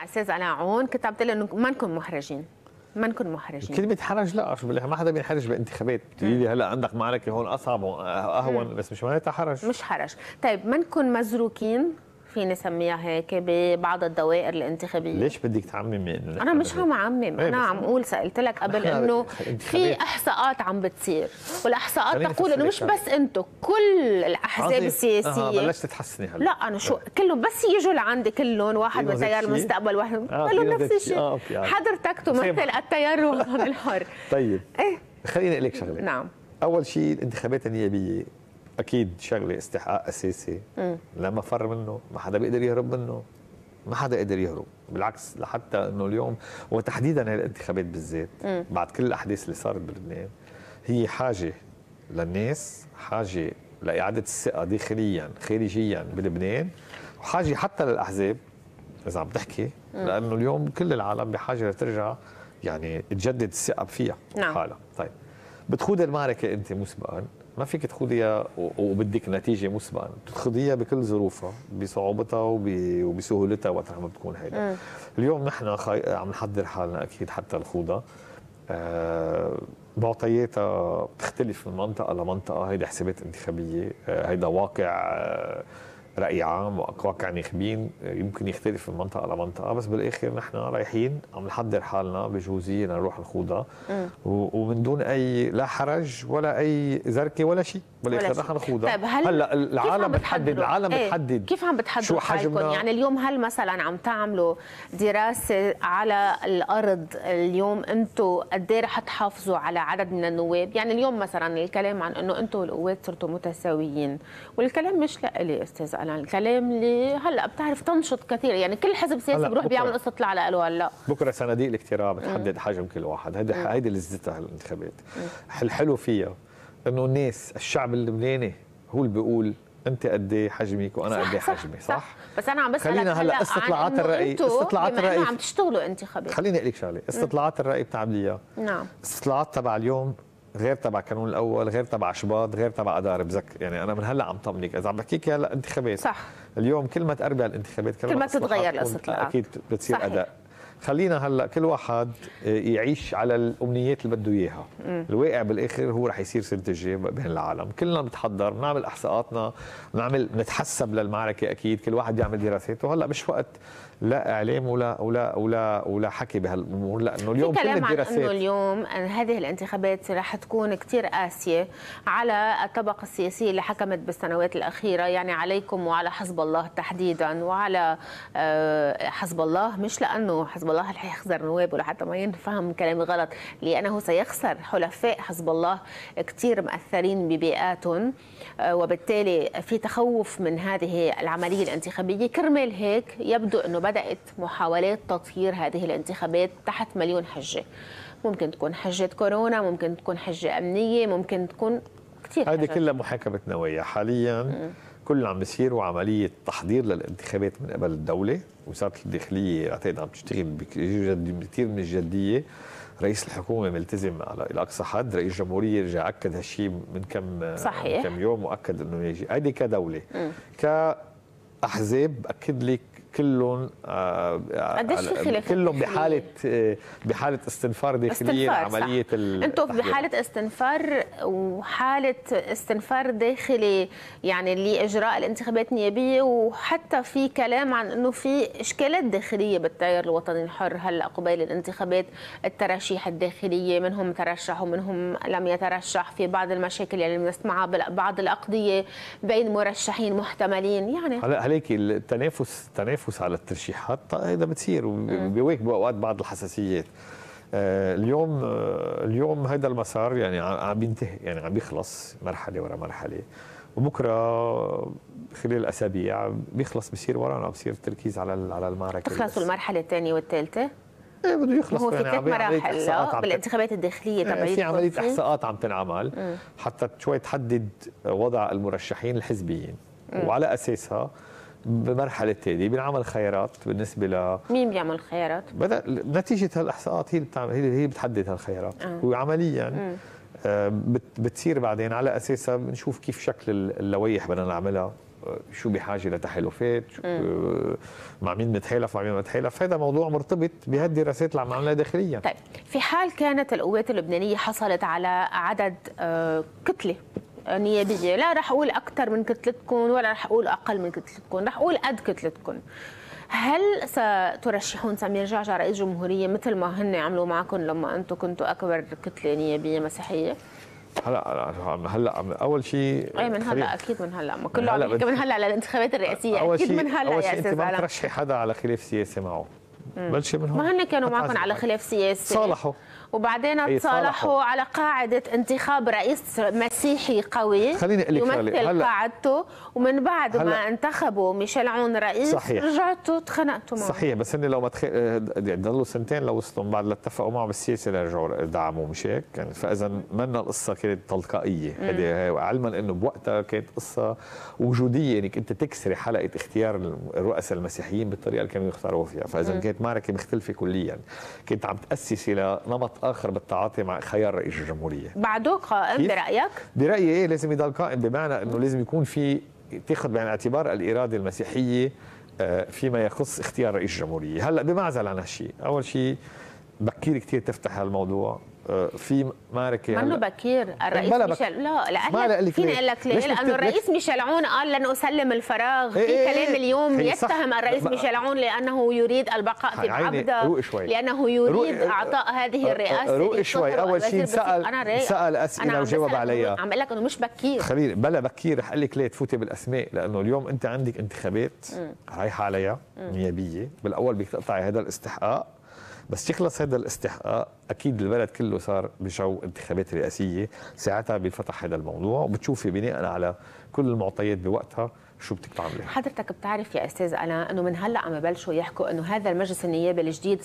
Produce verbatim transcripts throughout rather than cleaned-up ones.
مع استاذ علاء عون كنت عم تقول انه ما نكون محرجين، ما نكون محرجين. كلمة حرج لا، شو ما حدا بينحرج بالانتخابات، بتقولي لي هلا عندك معركة هون اصعب واهون، بس مش معناتها حرج. مش حرج، طيب ما نكون مزروكين فيني اسميها هيك ببعض الدوائر الانتخابيه. ليش بدك تعممي؟ انا مش عم اعمم، انا عم اقول سالت لك قبل انه في احصاءات عم بتصير، والاحصاءات تقول انه مش بس انتم، كل الاحزاب السياسيه اه بلشت تحسني هلا. لا انا شو كلهم بس يجوا لعندي كلهم، واحد من تيار المستقبل، واحد قالوا نفس الشيء. آه حضرتك تمثل التيار الوطني الحر. طيب ايه خليني اقول لك شغله. نعم. اول شيء الانتخابات النيابيه اكيد شغله استحقاق اساسي، م. لا مفر منه، ما حدا بيقدر يهرب منه، ما حدا قدر يهرب، بالعكس لحتى انه اليوم وتحديدا هاي الانتخابات بالذات م. بعد كل الاحداث اللي صارت بلبنان هي حاجه للناس، حاجه لاعاده الثقه داخليا خارجيا بلبنان، وحاجه حتى للاحزاب اذا عم تحكي، لانه اليوم كل العالم بحاجه لترجع يعني تجدد الثقه فيها نعم. حالها. طيب بتخوض المعركه انت مسبقا، ما فيك تخوضيها وبدك نتيجه مسبقا، بتخوضيها بكل ظروفها، بصعوبتها وبسهولتها وقت ما بتكون هيدا. اليوم نحن خي... عم نحضر حالنا اكيد حتى الخوضه، آه معطياتها بتختلف من منطقه لمنطقه، هيدي حسابات انتخابيه، آه هيدا واقع آه رأي عام وواقع ناخبين يمكن يختلف من منطقة لمنطقة، بس بالآخر نحن رايحين عم نحضر حالنا بجوزية نروح الخوضة ومن دون أي لا حرج ولا أي زركة ولا شيء، بالآخر نحن نخوضها. طيب هل هلا العالم بتحدد، العالم ايه؟ بتحدد كيف عم بتحددوا حالكم؟ يعني اليوم هل مثلا عم تعملوا دراسة على الأرض اليوم أنتم قد ايه رح تحافظوا على عدد من النواب؟ يعني اليوم مثلا الكلام عن أنه أنتم والقوات صرتوا متساويين، والكلام مش لإلي أستاذ أنا، الكلام اللي هلا بتعرف تنشط كثير، يعني كل حزب سياسي بروح بيعمل قصه طلع على له هلا بكره صناديق الاقتراع بتحدد حجم كل واحد، هيدي هيدي لذتها الانتخابات. الحلو فيها انه الناس الشعب اللبناني هو اللي بيقول انت قد ايه حجمك وانا قد ايه حجمي، صح؟, صح؟ بس انا عم بسالك خلينا هلا استطلاعات الراي، استطلاعات الراي عم تشتغلوا انتخابات، خليني اقول لك شغله، استطلاعات الراي بتعمليها. نعم. استطلاعات تبع اليوم غير تبع كانون الاول، غير تبع شباط، غير تبع ادار بذك، يعني انا من هلا عم طمنك اذا عم بحكيك هلا انتخابات صح. اليوم كل ما تقربي على الانتخابات كل ما تتغير الاستطلاعات اكيد بتصير صحيح. اداء. خلينا هلا كل واحد يعيش على الامنيات اللي بده اياها، الواقع بالاخر هو رح يصير سنه الجاي بين العالم، كلنا بنتحضر، بنعمل احصاءاتنا، بنعمل نتحسب للمعركه اكيد، كل واحد يعمل دراساته، هلا مش وقت لا اعلام ولا ولا ولا ولا حكي بهالامور، لانه اليوم في كل كلام الدراسات عن انه اليوم هذه الانتخابات رح تكون كثير قاسيه على الطبقه السياسيه اللي حكمت بالسنوات الاخيره، يعني عليكم وعلى حزب الله تحديدا، وعلى حزب الله، مش لانه حزب الله رح يخسر نواب ولا حتى ما ينفهم كلامي غلط، لانه سيخسر حلفاء حزب الله كثير مأثرين ببيئاتهم، وبالتالي في تخوف من هذه العمليه الانتخابيه. كرمال هيك يبدو انه بدأت محاولات تطهير هذه الانتخابات تحت مليون حجة، ممكن تكون حجة كورونا، ممكن تكون حجة أمنية، ممكن تكون كثير هذه كلها محاكمة نوايا حاليا. م. كل اللي عم بيصير وعملية تحضير للانتخابات من قبل الدولة، وزارة الداخلية اعتقد عم تشتغل بكثير من الجدية، رئيس الحكومة ملتزم على الأقصى حد، رئيس الجمهورية رجع أكد هالشيء من كم صحيح. من كم يوم، وأكد إنه يجي. هذه كدولة. م. كأحزاب أكد لك كلهم آه كلهم بحاله بحاله استنفار داخليه لعمليه انتم بحاله استنفار وحاله استنفار داخلي يعني لاجراء الانتخابات النيابيه، وحتى في كلام عن انه في اشكالات داخليه بالتيار الوطني الحر هلا قبيل الانتخابات، التراشيح الداخليه، منهم ترشح ومنهم لم يترشح، في بعض المشاكل اللي يعني بنسمعها بعض الاقضيه بين مرشحين محتملين، يعني هلا هليك التنافس تنافس على الترشيحات هذا بتصير وبيواكبوا اوقات بعض الحساسيات. آه اليوم آه اليوم هذا المسار يعني عم بينتهي، يعني عم بيخلص مرحله ورا مرحله، وبكره خلال الاسابيع بيخلص، بصير ورانا بصير التركيز على على المعركه. تخلصوا المرحله الثانيه والثالثه؟ ايه بده يخلص، هو في ثلاث مراحل بالانتخابات الداخليه تبعيتكم، في عمليه احصاءات عم تنعمل مم. حتى شوي تحدد وضع المرشحين الحزبيين، مم. وعلى اساسها بمرحلة التالية بنعمل خيارات بالنسبة ل مين بيعمل خيارات؟ بدأ نتيجة هالإحصاءات هي اللي بتعمل، هي هي بتحدد هالخيارات، آه. وعمليا آه بتصير بعدين على أساسها بنشوف كيف شكل اللوائح بدنا نعملها شو بحاجه لتحالفات، مع مين نتحالف مع مين ما نتحالف. هذا موضوع مرتبط بهالدراسات اللي عم نعملها داخليا. طيب في حال كانت القوات اللبنانيه حصلت على عدد كتله نيابيه، لا رح اقول اكثر من كتلتكم ولا رح اقول اقل من كتلتكم، رح اقول قد كتلتكم، هل سترشحون سمير جعجع رئيس جمهوريه مثل ما هن عملوا معكم لما انتم كنتوا اكبر كتله نيابيه مسيحيه؟ هلا هلا اول شيء اي من هلا اكيد من هلا، ما كله عم يحكي من هلا للانتخابات الرئاسيه، اكيد من هلا. أول يا شيء استاذ انت ما ترشحي حدا على خلاف سياسي معه، بلشي من هون. ما هن كانوا معكم على خلاف سياسي، صالحوا وبعدين تصالحوا على قاعده انتخاب رئيس مسيحي قوي خليني اقول لك يمثل هلأ قاعدته، ومن بعد ما انتخبوا ميشيل عون رئيس صحيح. رجعتوا تخانقتوا معه. صحيح، بس هن لو ما تخ... ضلوا سنتين لو وصلوا بعد اتفقوا معه بالسياسه لرجعوا دعموا، مش هيك؟ يعني فاذا منا القصه كانت تلقائيه، هذه علما انه بوقتها كانت قصه وجوديه انك انت تكسري حلقه اختيار الرؤساء المسيحيين بالطريقه اللي كانوا يختاروا فيها، فاذا كانت معركه مختلفه كليا، كنت عم تاسسي لنمط اخر بالتعاطي مع خيار رئيس الجمهوريه. بعده قائم برايك؟ برايي ايه لازم يضل قائم، بمعنى انه لازم يكون في تاخذ بعين الاعتبار الاراده المسيحيه فيما يخص اختيار رئيس الجمهوريه. هلا بمعزل عن هالشيء، اول شيء بكير كثير تفتح هالموضوع، في معركه منه بكير. الرئيس ميشيل لا لا فيني اقول لك ليه؟ لانه الرئيس ميشيل عون قال لن اسلم الفراغ. في إيه كلام إيه اليوم يتهم الرئيس ميشيل عون لانه يريد البقاء في العبده، لانه يريد اعطاء هذه الرئاسه. روقي شوي. اول شيء سال سال اسئله وجاوب عليها. عم بقول لك انه مش بكير. خليني بلا بكير رح اقول لك ليه تفوتي بالاسماء، لانه اليوم انت عندك انتخابات رايحه عليها نيابيه، بالاول بدك تقطعي هذا الاستحقاق، بس يخلص هذا الاستحقاق اكيد البلد كله صار بجو انتخابات رئاسيه، ساعتها بينفتح هذا الموضوع وبتشوفي بناء على كل المعطيات بوقتها شو بدك تعملي. حضرتك بتعرف يا استاذ انا انه من هلا عم يبلشوا يحكوا انه هذا المجلس النيابي الجديد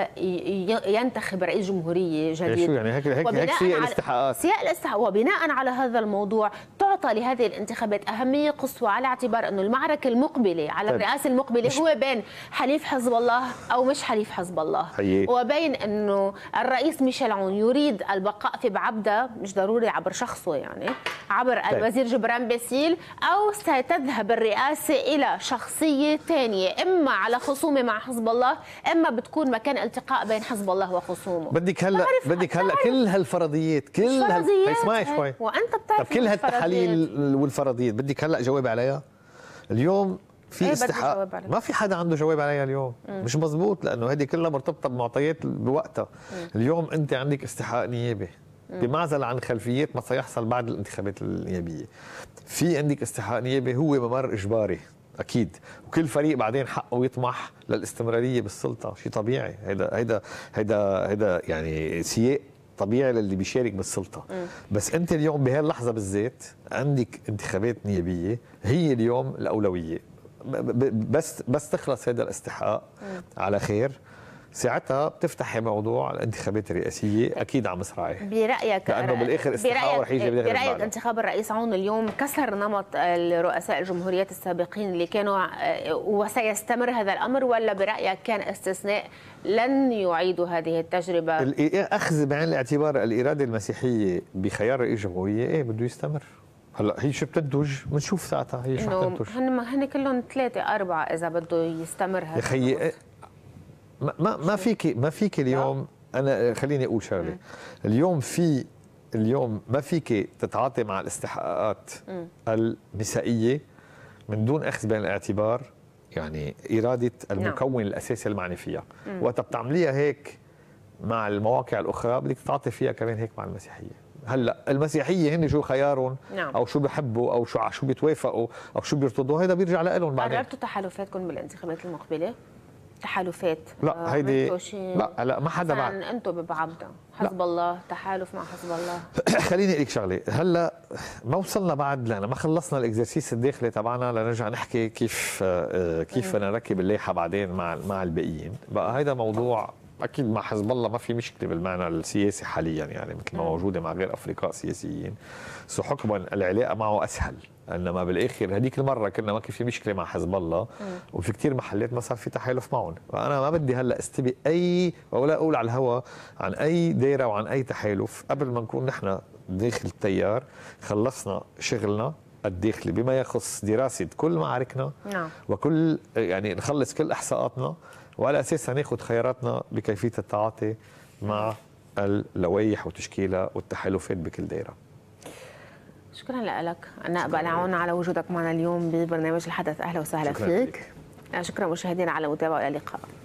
سينتخب رئيس جمهوريه جديد. شو يعني هيك هيك هيك سياق الاستحقاقات سياق الاستحقاق، وبناء على هذا الموضوع تعطى لهذه الانتخابات اهميه قصوى، على اعتبار انه المعركه المقبله على طيب. الرئاسه المقبله هو بين حليف حزب الله او مش حليف حزب الله، حقيقي. وبين انه الرئيس ميشيل عون يريد البقاء في بعبده، مش ضروري عبر شخصه يعني، عبر طيب. الوزير جبران باسيل، او ستذهب الرئاسة إلى شخصية ثانية، إما على خصومة مع حزب الله، إما بتكون مكان التقاء بين حزب الله وخصومه. بدك هلا بدك هلا كل هالفرضيات كل هال... اسمعي شوي وأنت بتعرف كل هالتحاليل والفرضيات بدك هلا جاوب عليها. اليوم في استحقاق ما في حدا عنده جواب عليها اليوم. مم. مش مزبوط، لأنه هذه كلها مرتبطة بمعطيات بوقتها. مم. اليوم أنت عندك استحقاق نيابي بمعزل عن خلفيات ما سيحصل بعد الانتخابات النيابيه. في عندك استحقاق نيابي هو ممر اجباري اكيد، وكل فريق بعدين حقه يطمح للاستمراريه بالسلطه، شيء طبيعي. هيدا هيدا هيدا هيدا يعني سياق طبيعي للي بيشارك بالسلطه. م. بس انت اليوم بهاللحظه بالذات عندك انتخابات نيابيه هي اليوم الاولويه، بس بس تخلص هذا الاستحقاق م. على خير، ساعتها بتفتحي موضوع الانتخابات الرئاسيه اكيد على مصراعي. برايك لانه بالاخر استحقاق رح يجي برايك, برأيك انتخاب الرئيس عون اليوم كسر نمط الرؤساء الجمهوريات السابقين اللي كانوا، وسيستمر هذا الامر، ولا برايك كان استثناء لن يعيدوا هذه التجربه؟ اخذ بعين الاعتبار الاراده المسيحيه بخيار رئيس جمهوريه، ايه بده يستمر. هلا هي شو بتنتج بنشوف ساعتها هي شو بتنتج. هن هن كلهم ثلاثه اربعه اذا بده يستمر هذا. يا خيي ما ما فيك ما فيك اليوم، انا خليني اقول شغله. اليوم في اليوم ما فيك تتعاطي مع الاستحقاقات م. النسائيه من دون اخذ بعين الاعتبار يعني اراده المكون نعم. الاساسي المعني فيها. وقت بتعمليها هيك مع المواقع الاخرى بدك تتعاطي فيها كمان هيك مع المسيحيه. هلا المسيحيه هن شو خيارهم نعم. او شو بحبوا او شو شو بيتوافقوا او شو بيرتضوا، هذا بيرجع لهم بعدين. قررتوا تحالفاتكم بالانتخابات المقبله؟ تحالفات لا هيدي لا لا ما حدا بعد. انتم ببعبده حزب لا. الله تحالف مع حزب الله. خليني اقول لك شغله، هلا ما وصلنا بعد لأن ما خلصنا الاكزرسيس الداخلي تبعنا لنرجع نحكي كيف كيف بدنا نركب اللائحه بعدين مع مع الباقيين. بقى هيدا موضوع اكيد مع حزب الله ما في مشكله بالمعنى السياسي حاليا، يعني مثل ما موجوده مع غير افرقاء سياسيين، سو حكما العلاقه معه اسهل. انما بالاخر هذيك المره كنا ما كان في مشكله مع حزب الله وفي كثير محلات ما صار في تحالف معهم، فانا ما بدي هلا استبق اي ولا اقول على الهواء عن اي دايره وعن اي تحالف قبل ما نكون نحن داخل التيار خلصنا شغلنا الداخلي بما يخص دراسة كل معاركنا نعم. وكل يعني نخلص كل إحصاءاتنا، وعلى أساسها ناخذ خياراتنا بكيفية التعاطي مع اللوائح وتشكيلها والتحالفات بكل دائرة. شكرا لك النائب العون على وجودك معنا اليوم ببرنامج الحدث. أهلا وسهلا فيك. شكرا مشاهدينا على المتابعة، والى اللقاء.